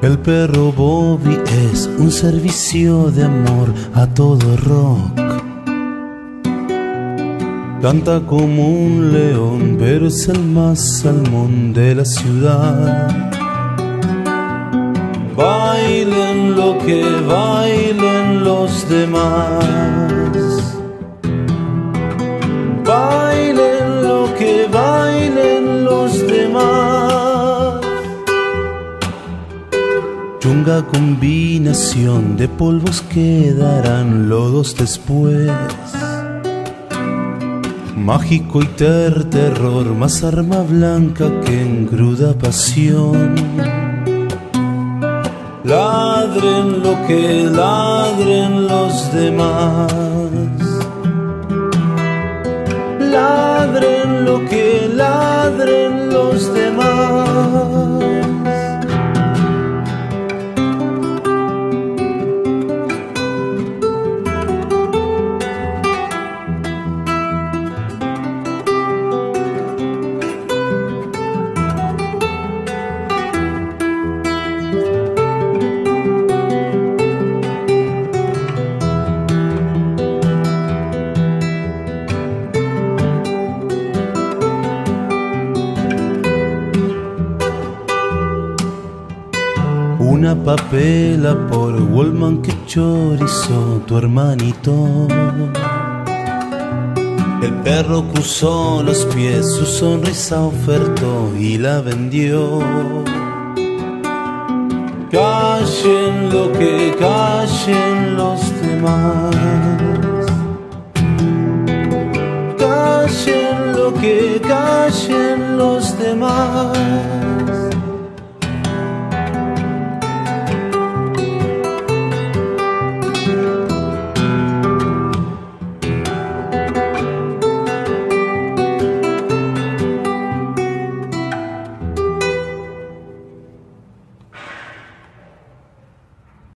El perro Bobby es un servicio de amor a todo rock. Canta como un león, pero es el más salmón de la ciudad. Bailen lo que bailen los demás. Bailen lo que bailen los demás. Chunga combinación de polvos que darán lodos después. Mágico y terror, más arma blanca que engruda pasión. Ladren lo que ladren los demás. Ladren lo que ladren los demás. Una papela por Wallman que chorizó tu hermanito. El perro cruzó los pies, su sonrisa ofertó y la vendió. Callen lo que callen los demás. Callen lo que callen los demás.